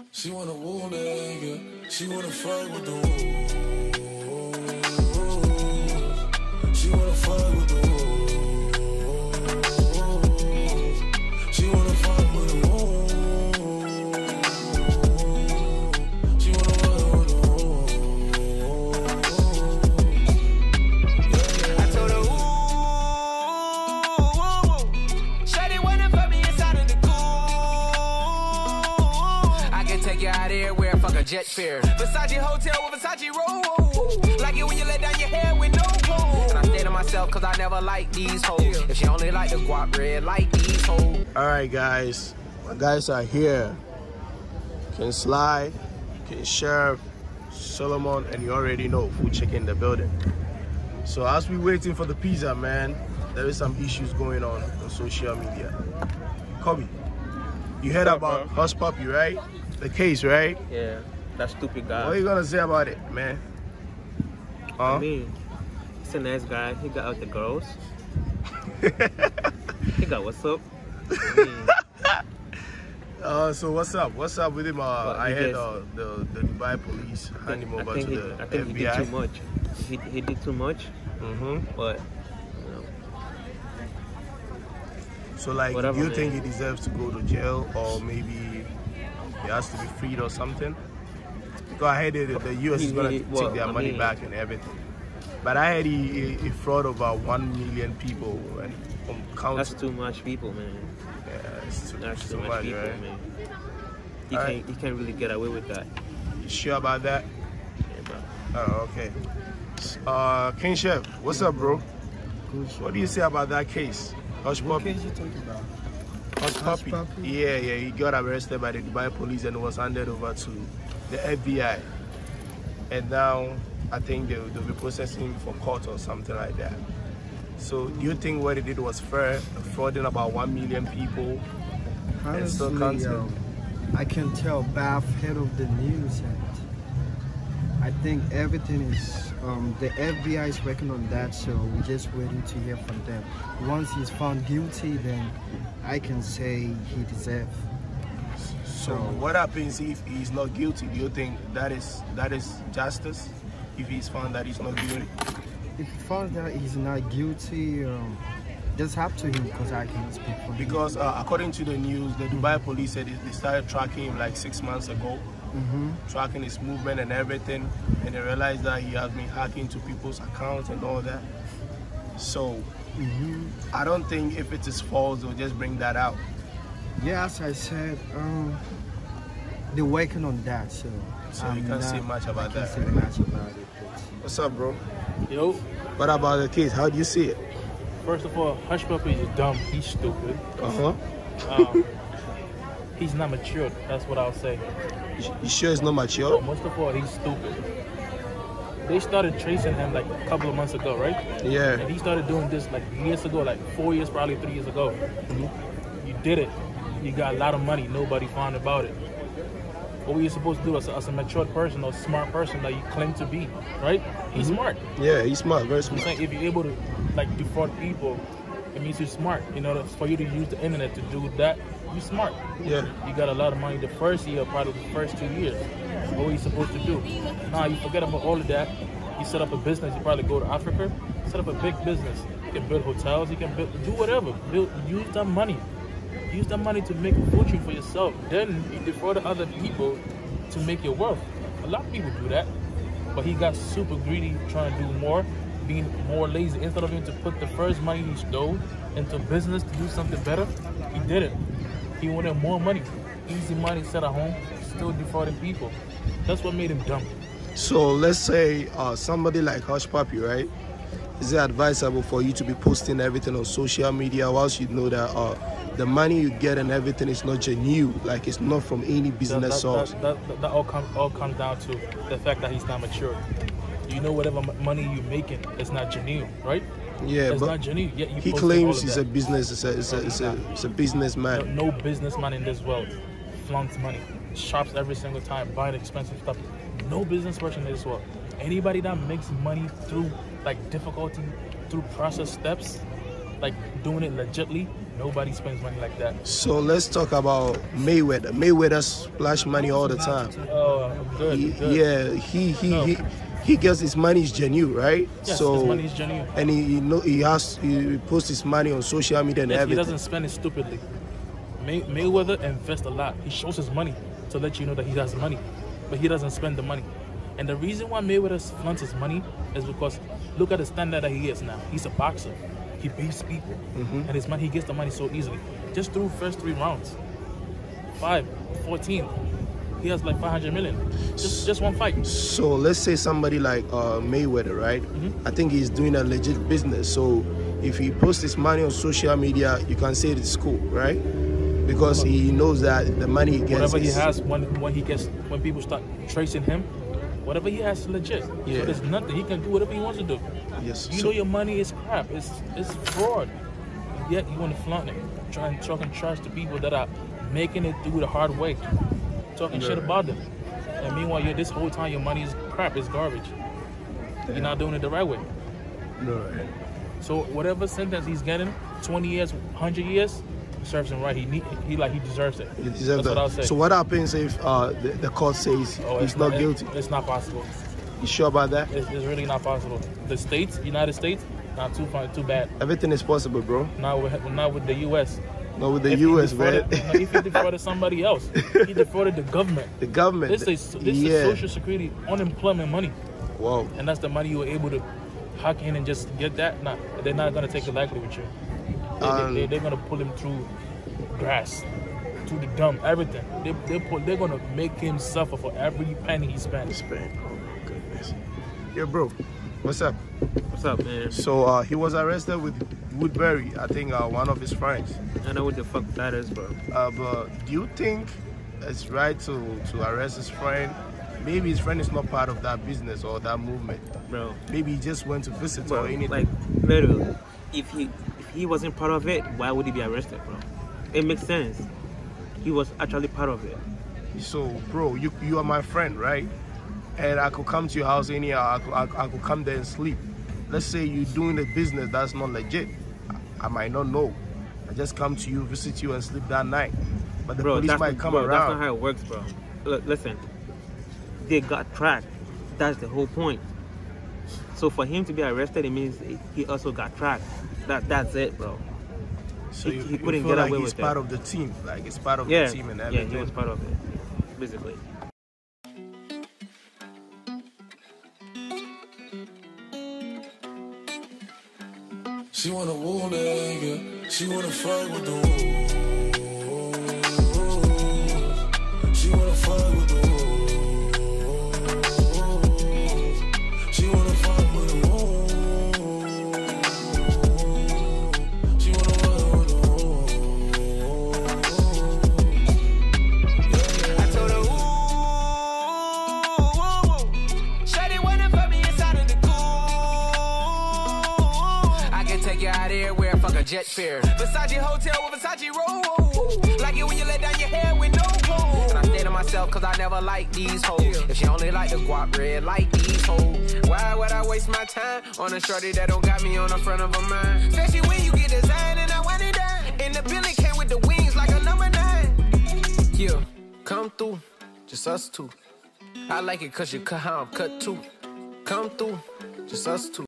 She wanna woo nigga. She wanna fight with the wolves. She wanna fight with the wolves. She wanna fight with the wolves. She wanna fight with the wolves. I told her, ooh, shawty wanna fuck me inside of the cool. I can take you out everywhere, fuck a jet fare. Versace hotel with Versace roll. Like it when you let down your hair with no clothes. And I stay to myself cause I never like these hoes. If she only like the guap red, like these hoes. Alright guys, my guys are here. King Sly, Kingshev, Solomon, and you already know Ful-Chiq in the building. So as we waiting for the pizza, man, there is some issues going on social media. Coby, you heard about Hushpuppi, right? The case, right? Yeah, that stupid guy. What are you gonna say about it, man? Huh? I mean, he's a nice guy. He got out the girls. He got what's up. So what's up? What's up with him? I heard the Dubai police hand him over to the FBI. I think he did too much. He did too much. But you know. So like, Whatever, do you man. think he deserves to go to jail, or maybe he has to be freed or something? Because I heard that the US is gonna take their money back and everything. But I heard he fraud over 1 million people and That's too much people, man. Yeah, it's too That's too much, much people, right? man. He can't really get away with that. You sure about that? Yeah, bro. Oh, okay. Kingshev, what's up, bro? What do you say about that case? Hushpuppi. What case you talking about? Hushpuppi. Hushpuppi? Yeah, he got arrested by the Dubai police and was handed over to the FBI. And now I think they'll be processing him for court or something like that. So do you think what he did was fair, frauding about 1 million people? Honestly, I can tell Bath head of the news, and I think everything is the FBI is working on that, so we're just waiting to hear from them. Once he's found guilty, then I can say he deserves. So what happens if he's not guilty? Do you think that is justice? If he's found that he's not guilty? If he found that he's not guilty, just up to him, because I can't speak for him. Because according to the news, the Dubai police said they started tracking him like 6 months ago, tracking his movement and everything, and they realized that he has been hacking into people's accounts and all that. So I don't think if it is false, they'll just bring that out. Yeah, as I said, they're working on that, so you can't say much about that. Say much about it. What's up, bro? Yo. What about the case? How do you see it? First of all, Hushpuppi is dumb. He's stupid. He's not matured. That's what I'll say. You sure he's not mature? Most of all, he's stupid. They started tracing him like a couple of months ago, right? Yeah. And he started doing this like years ago, like 4 years, probably 3 years ago. You did it. You got a lot of money. Nobody found about it. What were you supposed to do as a matured person or smart person that you claim to be, right? He's smart. Yeah, he's smart, very smart. I'm saying if you're able to like defraud people, it means you're smart. You know, for you to use the internet to do that, you're smart. Yeah. You got a lot of money the first year, probably the first 2 years. What were you supposed to do? Now you forget about all of that. You set up a business. You probably go to Africa, set up a big business. You can build hotels. You can do whatever. Use that money. Use that money to make a fortune for yourself. Then you defraud other people to make your wealth. A lot of people do that. But he got super greedy, trying to do more, being more lazy. Instead of him to put the first money he stole into business to do something better, he did it. He wanted more money. Easy money, sat at home, still defrauding people. That's what made him dumb. So let's say somebody like Hushpuppi, right? Is it advisable for you to be posting everything on social media whilst you know that the money you get and everything is not genuine, like it's not from any business source? That all comes down to the fact that he's not mature. You know, whatever money you're making, it's not genuine, right? Yeah, it's but not genuine. Yet you he claims he's a business. It's a businessman. No businessman in this world flaunts money, shops every single time, buying expensive stuff. No business person in this world. Anybody that makes money through like difficulty, through process steps, like doing it legitly, Nobody spends money like that. So let's talk about Mayweather. Mayweather splash money all the time. Oh, good. Yeah, he gets his money is genuine, right? Yes, so his money is genuine. And he posts his money on social media and everything. He doesn't spend it stupidly. Mayweather invests a lot. He shows his money to let you know that he has money, but he doesn't spend the money. And the reason why Mayweather flaunts his money is because look at the standard that he is now. He's a boxer. He beats people, and his money, he gets the money so easily. Just through first 3 rounds, 14. He has like 500 million. Just one fight. So let's say somebody like Mayweather, right? I think he's doing a legit business. So if he posts his money on social media, you can say it's cool, right? Because he knows that the money he gets. Whatever he has, when people start tracing him, whatever he has is legit. Yeah. So there's nothing. He can do whatever he wants to do. Yes. You know your money is crap. It's fraud. Yet you want to flaunt it. Talking trash to people that are making it through the hard way. Talking shit about them. And meanwhile, this whole time your money is crap. It's garbage. You're not doing it the right way. Right. So whatever sentence he's getting, 20 years, 100 years, serves him right. He deserves it. He deserves That's what I'll say. So what happens if the court says he's not guilty? It's not possible. You sure about that? It's really not possible. The states, United States, not too bad. Everything is possible, bro. Not with the U.S. Not with the U.S., man. If he defrauded somebody else, he defrauded the government. The government. This is Social Security unemployment money. Wow. And that's the money you were able to hack in and just get that. Nah, they're not gonna take it lightly with you. They're gonna pull him through grass, through the dump, everything. They're gonna make him suffer for every penny he spends. Oh my goodness. Yeah, bro. What's up? What's up, man? So he was arrested with Woodbury, I think one of his friends. I know what the fuck that is, bro. But do you think it's right to arrest his friend? Maybe his friend is not part of that business or that movement. Bro. Maybe he just went to visit Bro, or anything. like, literally, if he wasn't part of it, why would he be arrested, bro? It makes sense. He was actually part of it. So, bro, you are my friend, right? And I could come to your house anyhow. I could come there and sleep. Let's say you're doing a business that's not legit. I might not know. I just come to you, visit you, and sleep that night. But the police might come around. That's not how it works, bro. Look, listen, they got tracked. That's the whole point. So for him to be arrested, it means he also got tracked. That's it, bro. So he couldn't get away with it. He's part of the team. Like he's part of the team and everything. Yeah, he was part of it, basically. She wanna woo nigga, she wanna fuck with the woo. She wanna fuck with the woo. She wanna fuck with the woo. She wanna fuck with the woo. I told her, ooh, shawty wanna fuck me inside of the take you out everywhere, fuck a jet fare. Versace hotel with Versace roll. Like it when you let down your hair with no clothes. And I stay to myself cause I never like these hoes. If she only like the guap red like these hoes, why would I waste my time on a shorty that don't got me on the front of her mind? Especially when you get designed and I want it down. And the building came with the wings like a number 9. Yeah, come through, just us two. I like it cause you cut how I'm cut too. Come through, just us two.